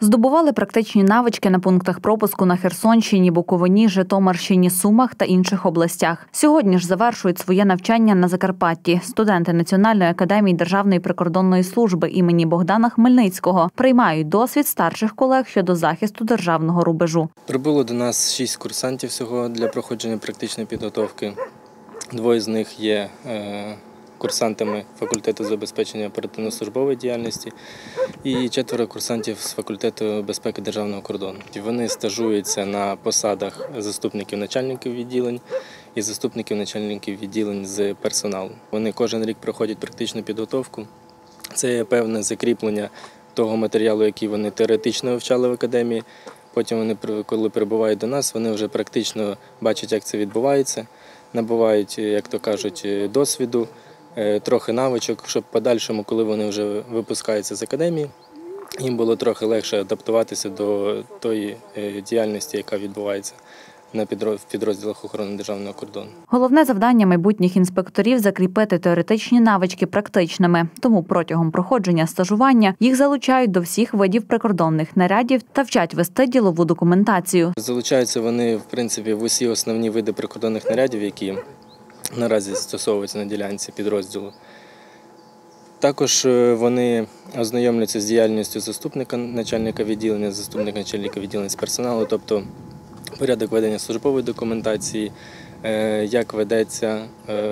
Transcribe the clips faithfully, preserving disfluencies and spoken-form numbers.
Здобували практичні навички на пунктах пропуску на Херсонщині, Буковині, Житомирщині, Сумах та інших областях. Сьогодні ж завершують своє навчання на Закарпатті. Студенти Національної академії Державної прикордонної служби імені Богдана Хмельницького приймають досвід старших колег щодо захисту державного рубежу. Прибуло до нас шість курсантів всього для проходження практичної підготовки. Двоє з них є курсантами факультету забезпечення оперативно-службової діяльності і четверо курсантів з факультету безпеки державного кордону. Вони стажуються на посадах заступників начальників відділень і заступників начальників відділень з персоналу. Вони кожен рік проходять практичну підготовку. Це є певне закріплення того матеріалу, який вони теоретично вивчали в академії. Потім вони, коли прибувають до нас, вони вже практично бачать, як це відбувається, набувають, як то кажуть, досвіду, трохи навичок, щоб в подальшому, коли вони вже випускаються з академії, їм було трохи легше адаптуватися до тої діяльності, яка відбувається на підрозділах охорони державного кордону. Головне завдання майбутніх інспекторів – закріпити теоретичні навички практичними. Тому протягом проходження стажування їх залучають до всіх видів прикордонних нарядів та вчать вести ділову документацію. Залучаються вони, в принципі, в усі основні види прикордонних нарядів, які наразі застосовуються на ділянці підрозділу. Також вони ознайомляться з діяльністю заступника начальника відділення, заступника начальника відділення з персоналу, тобто порядок ведення службової документації, як ведеться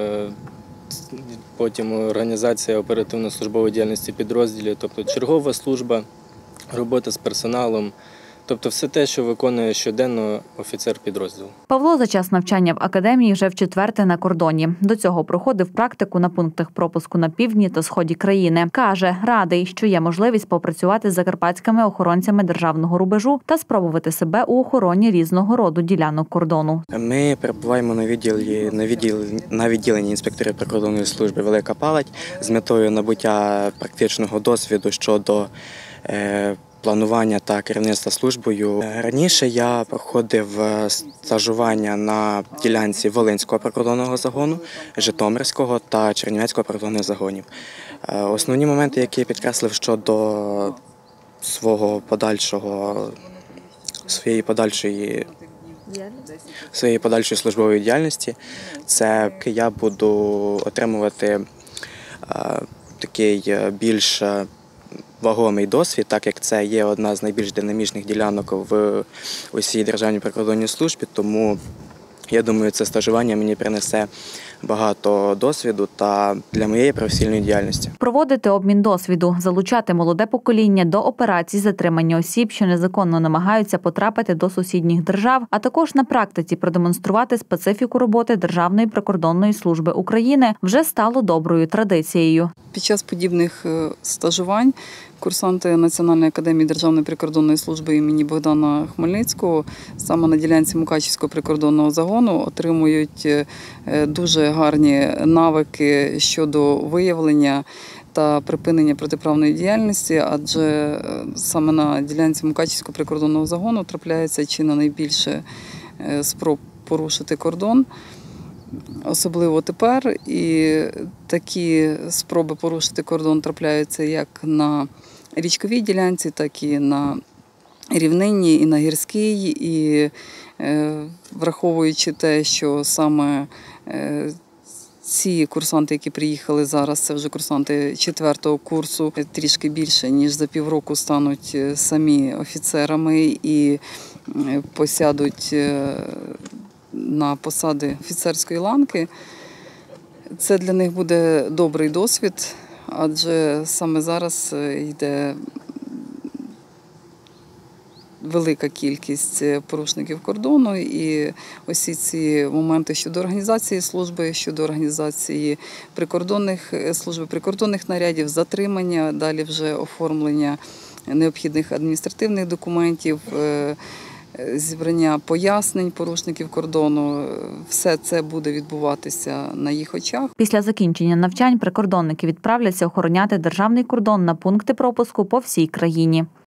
потім організація оперативно-службової діяльності підрозділів, тобто чергова служба, робота з персоналом. Тобто все те, що виконує щоденно офіцер підрозділу. Павло за час навчання в академії вже вчетверте на кордоні. До цього проходив практику на пунктах пропуску на півдні та сході країни. Каже, радий, що є можливість попрацювати з закарпатськими охоронцями державного рубежу та спробувати себе у охороні різного роду ділянок кордону. Ми перебуваємо на відділі, на відділенні, на відділенні інспекторів прикордонної служби «Велика Палать» з метою набуття практичного досвіду щодо е, планування та керівництва службою. Раніше я проходив стажування на ділянці Волинського прикордонного загону, Житомирського та Чернівецького прикордонних загонів. Основні моменти, які я підкреслив щодо свого подальшого, своєї подальшої, своєї подальшої службової діяльності, це я буду отримувати такий більш вагомий досвід, так як це є одна з найбільш динамічних ділянок в усій Державній прикордонній службі, тому я думаю, це стажування мені принесе багато досвіду та для моєї професійної діяльності. Проводити обмін досвіду, залучати молоде покоління до операцій затримання осіб, що незаконно намагаються потрапити до сусідніх держав, а також на практиці продемонструвати специфіку роботи Державної прикордонної служби України вже стало доброю традицією. Під час подібних стажувань курсанти Національної академії Державної прикордонної служби імені Богдана Хмельницького саме на ділянці Мукачівського прикордонного загону отримують дуже гарні навики щодо виявлення та припинення протиправної діяльності, адже саме на ділянці Мукачівського прикордонного загону трапляється чи не найбільше спроб порушити кордон. Особливо тепер, і такі спроби порушити кордон трапляються як на річковій ділянці, так і на рівнинній, і на гірській. І враховуючи те, що саме ці курсанти, які приїхали зараз, це вже курсанти четвертого курсу, трішки більше, ніж за півроку стануть самі офіцерами і посядуть на посади офіцерської ланки. Це для них буде добрий досвід, адже саме зараз йде велика кількість порушників кордону, і усі ці моменти щодо організації служби, щодо організації прикордонних служби, прикордонних нарядів, затримання, далі вже оформлення необхідних адміністративних документів, зібрання пояснень порушників кордону. Все це буде відбуватися на їх очах. Після закінчення навчань прикордонники відправляться охороняти державний кордон на пункти пропуску по всій країні.